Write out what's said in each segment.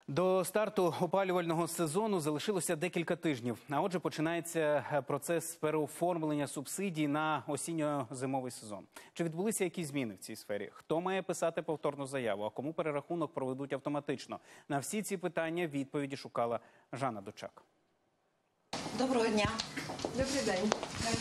До старту опалювального сезону залишилося декілька тижнів. А отже, починається процес переоформлення субсидій на осінньо-зимовий сезон. Чи відбулися якісь зміни в цій сфері? Хто має писати повторну заяву? А кому перерахунок проведуть автоматично? На всі ці питання відповіді шукала Жанна Дучак. Доброго дня. Добрий день.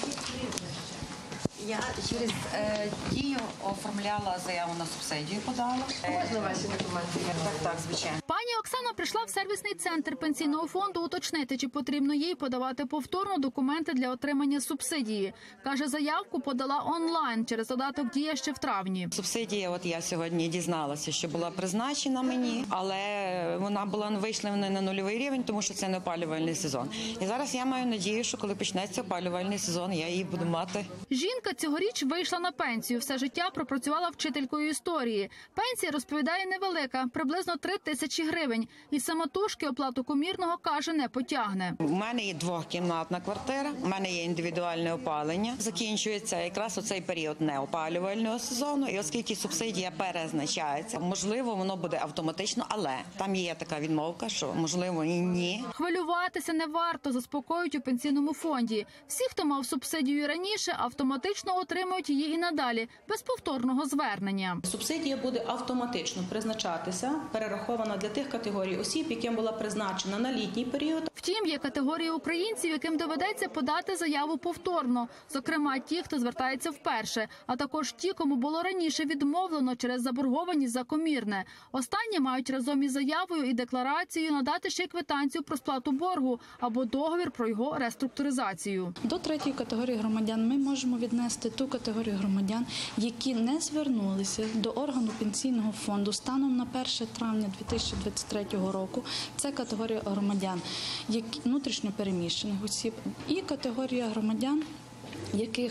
Я через Дію оформляла заяву на субсидію, подала. Можна ваші документи? Так, звичайно. Пані Оксана прийшла в сервісний центр пенсійного фонду уточнити, чи потрібно їй подавати повторно документи для отримання субсидії. Каже, заявку подала онлайн через додаток «Дія» ще в травні. Субсидія, от я сьогодні дізналася, що була призначена мені, але вона вийшла на нульовий рівень, тому що це не опалювальний сезон. І зараз я маю надію, що коли почнеться опалювальний сезон, я її буду мати. Жінка цьогоріч вийшла на пенсію. Все життя пропрацювала вчителькою історії. Пенсія, розповідає, невелика – приблизно 3 тисячі гривень. І самотужки оплату комірного, каже, не потягне. У мене є двохкімнатна квартира, у мене є індивідуальне опалення. Закінчується якраз оцей період неопалювального сезону. І оскільки субсидія перезначається, можливо, воно буде автоматично, але там є така відмовка, що можливо і ні. Хвилюватися не варто, заспокоюють у пенсійному фонді. Всі, хто мав субсидію раніше, автоматично отримують її і надалі, без повторного звернення. Субсидія буде автоматично призначатися, перерахована для тих категорій осіб, яким була призначена на літній період. Втім, є категорії українців, яким доведеться подати заяву повторно. Зокрема, ті, хто звертається вперше, а також ті, кому було раніше відмовлено через заборгованість за комірне. Останні мають разом із заявою і декларацією надати ще й квитанцію про сплату боргу або договір про його реструктуризацію. До третьої категорії громадян ми можемо віднести ту категорію громадян, які не звернулися до органу пенсійного фонду станом на 1 травня 2023 року. Це категорія громадян, внутрішньо переміщених осіб, і категорія громадян, яких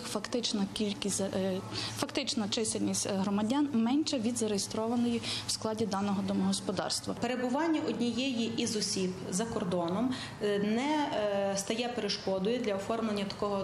фактична чисельність громадян менша від зареєстрованої в складі даного домогосподарства. Перебування однієї із осіб за кордоном не стає перешкодою для оформлення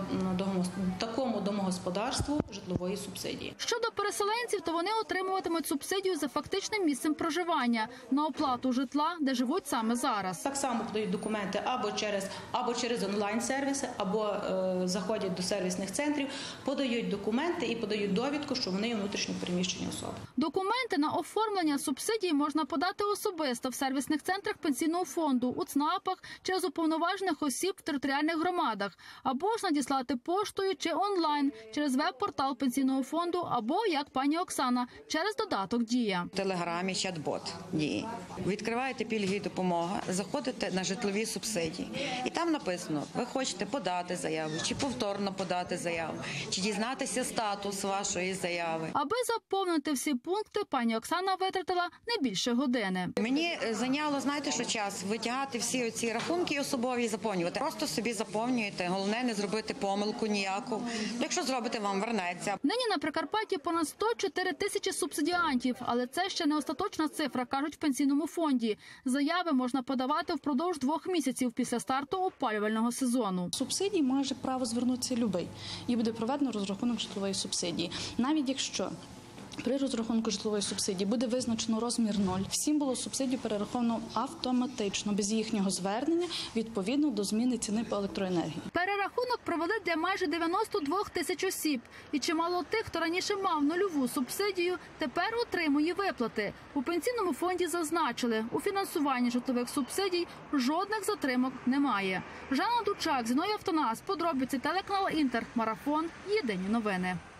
такому домогосподарству житлової субсидії. Щодо переселенців, то вони отримуватимуть субсидію за фактичним місцем проживання на оплату житла, де живуть саме зараз. Так само подають документи або через онлайн-сервіси, або заходять до сервісних центрів, подають документи і подають довідку, що вони внутрішньо переміщені особи. Документи на оформлення субсидій можна подати особисто в сервісних центрах пенсійного фонду, у ЦНАПах, через уповноважених осіб в територіальних громадах, або ж надіслати поштою чи онлайн через веб-портал пенсійного фонду, або, як пані Оксана, через додаток «Дія». В Телеграмі чат-бот «Дії». Відкриваєте пільги і допомога, заходите на житлові субсидії. І там написано, ви хочете подати заяву, чи повторно подати заяву, чи дізнатися статус вашої заяви. Аби заповнити всі пункти, пані Оксана витратила не більше години. Мені зайняло, знаєте, що час витягати всі оці рахунки особові і заповнювати. Просто собі заповнюєте, головне не зробити помилку ніяку. Якщо зробите, вам вернеться. Нині на Прикарпатті понад 104 тисячі субсидіантів, але це ще не остаточна цифра, кажуть в пенсійному фонді. Заяви можна подавати впродовж 2 місяців після старту опалювального сезону. Субсидії має право звернутися любий, і буде проведено розрахунок житлової субсидії. Навіть якщо при розрахунку житлової субсидії буде визначено розмір 0, всім було субсидію перераховано автоматично, без їхнього звернення, відповідно до зміни ціни по електроенергії. Перерахунок провели для майже 92 тисяч осіб. І чимало тих, хто раніше мав нульову субсидію, тепер отримує виплати. У пенсійному фонді зазначили, у фінансуванні житлових субсидій жодних затримок немає. Жанна Дучак, Зіновій Автонас, подробиці, телеканал Інтер, Марафон, Єдині новини.